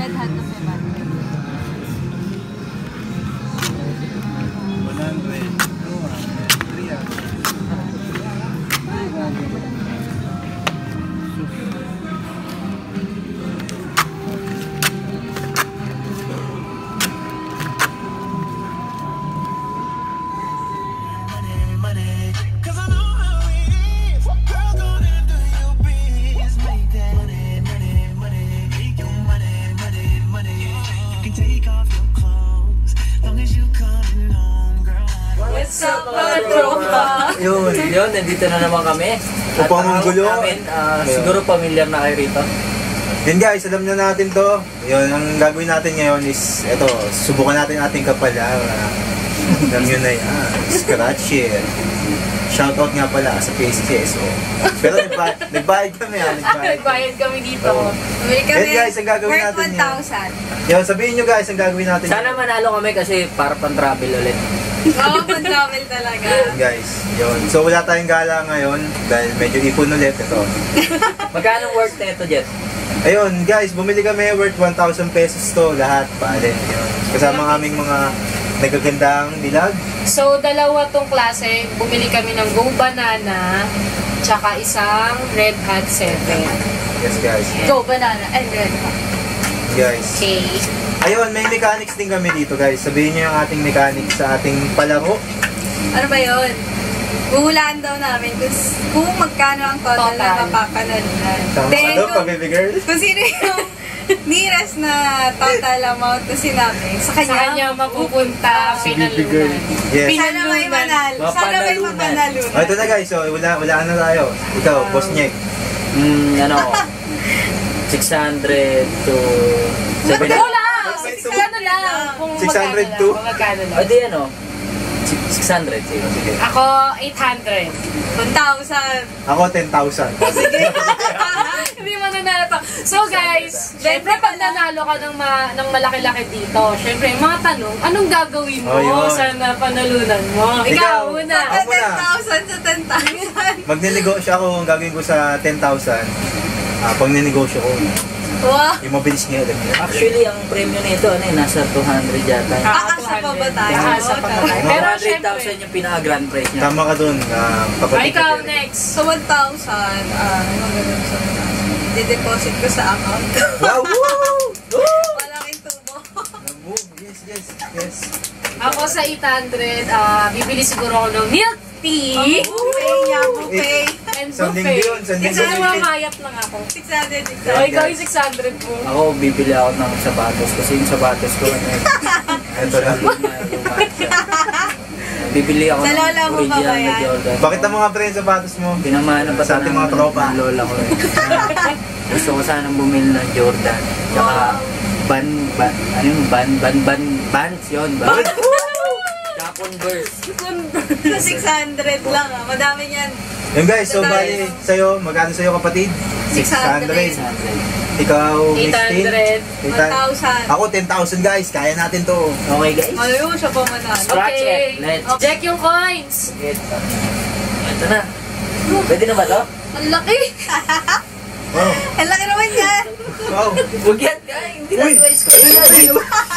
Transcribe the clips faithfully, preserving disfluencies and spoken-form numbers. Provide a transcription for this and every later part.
Red hat na five hundred. one hundred, two hundred, three hundred. What's up, mga tropa? Yun, yun, nandito na naman kami. At Upang ang gulo. namin, uh, siguro familiar na kayo rito. Yun guys, alam na natin to. Yun, ang gagawin natin ngayon is, eto, subukan natin ating kapala. Alam nyo na yan, scratch it. Shoutout nga pala sa P S K S O. Pero nagbayad, nagbayad kami ha, nagbayad. Nagbayad kami dito. Oo. Bumili kami Yun guys, ang gagawin worth natin one thousand. Yun, sabihin nyo guys, ang gagawin natin. Sana manalo kami kasi para pang-travel ulit. Oo, pang-travel talaga. Guys, yun. So wala tayong gala ngayon dahil medyo ipon ulit ito. Magkano worth na ito, Jet? Ayun, guys, bumili kami worth one thousand pesos to lahat paalin. Yun. Kasama ang aming mga nagagandang dilag. So, dalawa tong klase. Bumili kami ng Go Banana tsaka isang Red Hat seven. Yes, guys. Go Banana and Red Hat. Guys. Okay. Ayun, may mechanics din kami dito, guys. Sabihin niyo yung ating mechanics sa ating palaro. Ano ba yun? Huhulaan daw namin kung, kung magkano ang total, Total. na mapapanalunan. Tama Then, ano, kung, pa-baby girl? kung sino yung nearest na total amount na sinabi, sa Sa kanya, kanya mapupunta, Si baby girl. pinalunan. Yes. sana may manal. Sana may Mapanalunan. mapanalunan. Oh, ito na guys, so, wala, wala na tayo. Ikaw, boss Nyek. Hmm, ano, six hundred to seven hundred. Wala! Magkano lang? Kung six hundred magkano two? lang, kung magkano lang. O di ano, six hundred. Sige, sige. Ako, eight hundred. one thousand. Ako, ten thousand. Hindi mo nanalo to. So guys, syempre pag nanalo ka ng, ma ng malaki-laki dito, syempre yung mga tanong, anong gagawin mo Oh, yun. sa napanalunan mo? Ikaw, Ikaw. una. Ako muna. ten thousand sa ten thousand. Magnenegosyo ako, ang gagawin ko sa ten thousand. Ah, pag ninegosyo ko, Wow. yung mabilis niya alam niya. Actually, ang premium nito, ano, eh, nasa two hundred yata. Ah, Akasa pa ba tayo? Akasa pa ba tayo? Pero Pero one hundred syempre, thousand yung pinaka-grand price niya. Tama ka dun, uh, ah, ikaw next. So one thousand, ah, ano gagawin sa one thousand? Dideposit ko sa account. Wow! Woo! Malaking tubo. Move. Yes, yes, yes. Ako sa eight hundred, ah, bibili siguro ako ng milk tea. Buffet niya, buffet. And Isang buffet. linggo yun, isang linggo Kasi yun. mamayat lang ako. six hundred, six So, hundred. ikaw yung six hundred mo. Ako, bibili ako ng sapatos kasi yung sapatos ko, ano, eh, Ito na. luma, luma siya. Bibili ako Sa ng lola mo ba original ba na yan? Jordan. Bakit ang mga pre sapatos mo? Pinamana pa Sa ating mga ng- tropa. ng lola ko eh. Gusto ko sanang bumili ng Jordan. Tsaka, ban, ban, ano yun, ban, ban, ban, bands yun, ban. Tsaka Converse. So six hundred lang ah. Madami niyan. Yung guys, so bali sa'yo, magkano sa'yo kapatid? six hundred. Ikaw, eight hundred. one thousand. Ako, ten thousand guys. Kaya natin to. Okay guys? Ayun, siya pa manalo. Scratch Okay. it. Let's Oh, check yung coins. Ito. Ito na. Pwede na ba to? Ang laki. Wow. Ang laki naman yan. Wow. Huwag yan, guys. Hindi na Uy. ito score na.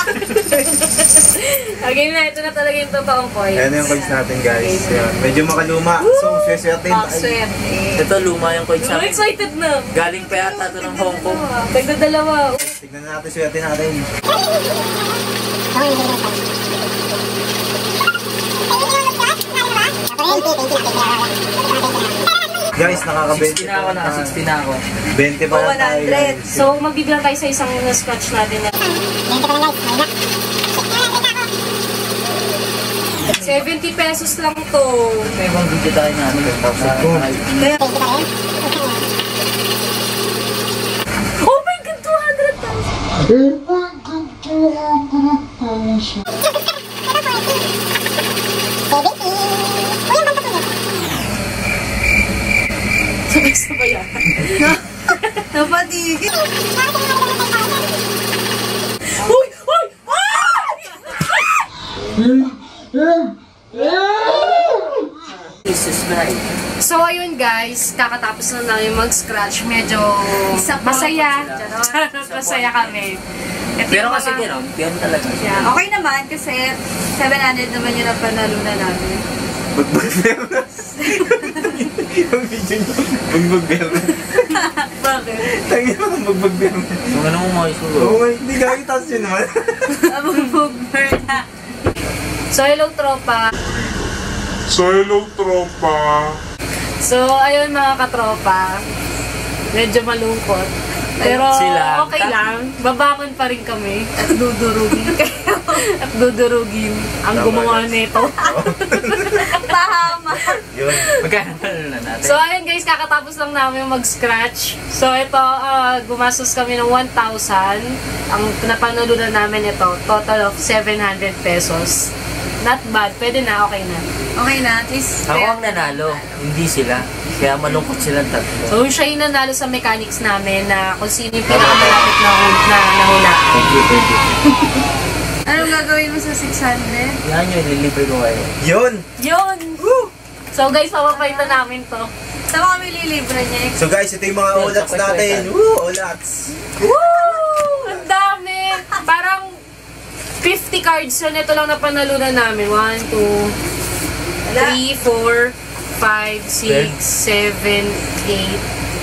Okay na, ito na talaga yung totoong coins. Ayan na yung coins natin guys. Yan. Medyo makaluma. So, swerte Ang tayo. swerte. Ito, luma yung coins I'm namin. excited na. Galing pa yata ito ng Hong Kong. Tagdadalawa. Tignan na natin swerte natin. Guys, sixty nakaka-twenty na ako na, sixty na ako. twenty pa lang tayo guys. So, magbibilang tayo sa isang scratch natin na seventy pesos lang to. May ibang video tayo na. ano, na- Oh my God, two hundred thousand. Sabay-sabay yan. Napatigil. Uy! Uy! Ah! please subscribe. So, ayun guys, kakatapos na namin mag-scratch. Medyo Isa po. masaya. Charot. Masaya kami. Ito Pero yung kasi mga- gano'n, yun talaga. Yeah, okay naman kasi seven hundred naman yung napanalo na namin. Bagbag-bernas. Yung video nyo, bagbag-bernas. Bakit? Tangin mo ng bagbag-bernas. Kung ano mo mga isulo. Oo nga, hindi kaya itas yun naman. Abog-bog-burn na. So, hello tropa. So hello tropa. So, ayun mga katropa. Medyo malungkot. Pero Sila. okay lang. Babangon pa rin kami. At dudurugin kayo. At dudurugin ang Tama, gumawa guys. nito. Pahama. Yun. Magkano na natin? So, ayun guys, kakatapos lang namin mag-scratch. So, ito, ah, gumastos kami ng one thousand. Ang napanalo na namin ito, total of seven hundred pesos. Not bad. Pwede na, okay na. Okay na, at least. Ako ang nanalo, hindi sila. Kaya malungkot silang tatlo. So, siya yung nanalo sa mechanics namin na kung sino yung pinakamalapit na, na nahula. Thank you, thank you. Anong gagawin mo sa six hundred? Yan yun, lilibre ko kayo. Yun! Yun! So, guys, papapaitan namin to. Saan kami lilibre niya? So guys, ito yung mga Yun, olats sa natin. kwekwetan. Woo! Olats! Woo! Ang dami! Parang fifty cards yun. Ito lang na panalunan namin. one, two, three, four, five, six, seven, eight,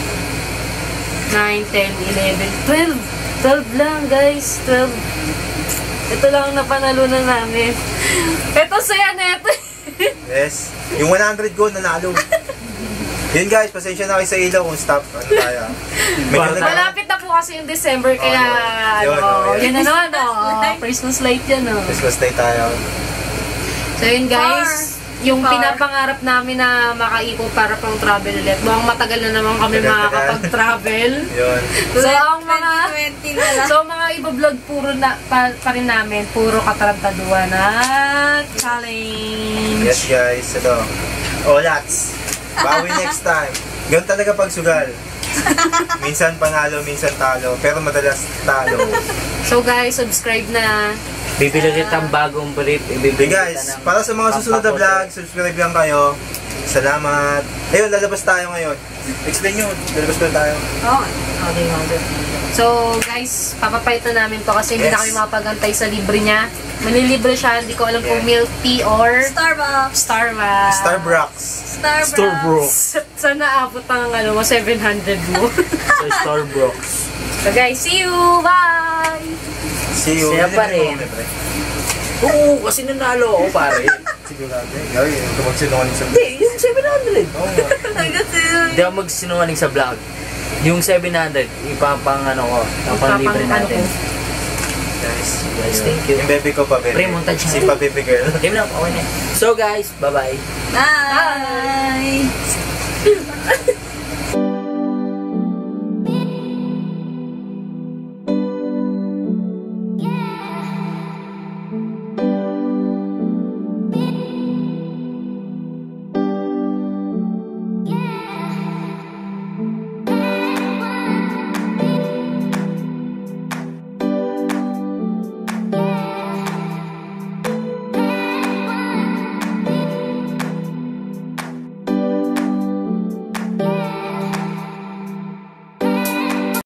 nine, ten, eleven, twelve. twelve lang, guys. twelve. Ito lang na panalunan namin. Ito saya na ito. Yes. Yung one hundred ko, nanalo. Yun guys, pasensya na kayo sa ilaw kung stop. Ano tayo? Medyo nag- Malapit na po kasi yung December, kaya, Oh, yun, ano, oh, yan yun. na naman, oh, Christmas light yan, oh. Christmas day tayo. So yun guys, yung Far. pinapangarap namin na makaipon para pang travel ulit. Mukhang matagal na naman kami Tagal-tagal. makakapag-travel. Yun. So ang mga twenty na lang. so mga iba-vlog puro na pa, pa rin namin, puro katarantaduan na challenge. Yes guys, ito. Olats. Bawi next time. Ganun talaga pag sugal. Minsan panalo, minsan talo. Pero madalas talo. So guys, subscribe na. Bibili kitang bagong brief. Okay Ibibili guys, kita ng para sa mga susunod na vlog, subscribe lang kayo. Salamat. Ayun, lalabas tayo ngayon. Explain nyo, lalabas pa tayo. Oh, Okay, okay. So guys, papapaitan namin to kasi hindi na Yes. kami makapagantay sa libre niya. Manilibre siya, hindi ko alam kung Yeah. milk tea or Starbucks. Starbucks. Starbucks. Starbucks. Starbucks. Sa- Sana abot ang ano mo, seven hundred mo. So, Starbucks. So guys, see you! Bye! See you. Siya pa rin. Oo, kasi nanalo ako pare. Sigurado. Gawin, huwag ka magsinungaling sa Hindi, yung seven hundred. Oo nga. Kasi, Hindi ako magsinungaling sa vlog. Yung seven hundred, ipapang ano ko, ipapang libre Ipapang- natin. ano Guys, Guys, thank you. yung baby ko pa, baby. Pre, montage Si na. pa baby girl. Game lang, okay na. So guys, bye-bye. bye!